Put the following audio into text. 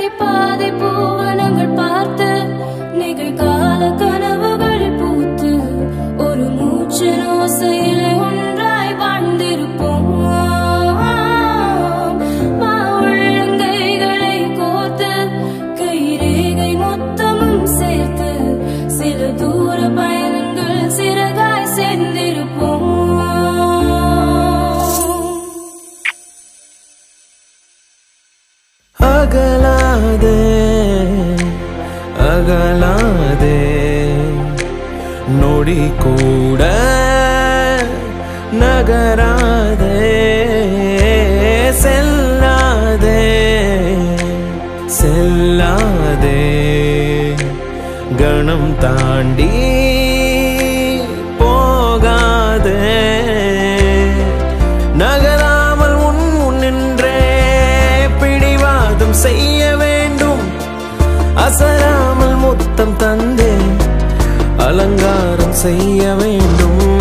பாதி பாதி பூவனங்கள் பார்த்து நிகழ்கால கனவுகள் பூத்து ஒரு மூச்சு ஓசையிலே ஒன்றாய் வாழ்ந்திருப்போம். உள்ளங்கைகளை கோர்த்து கைரேகை மொத்தமும் சேர்த்து சில தூர பயணங்கள் சிறகாய் சேர்ந்திருப்போம். அகலாதே அகலாதே நொடி கூட நகராதே செல்லாதே செல்லாதே கணம் தாண்டி போகாதே நகராமல் உன் முன்னின்றே பிடிவாதம் செய்ய வேண்டும். அசராமல் முத்தம் தந்தே அலங்காரம் செய்ய வேண்டும்.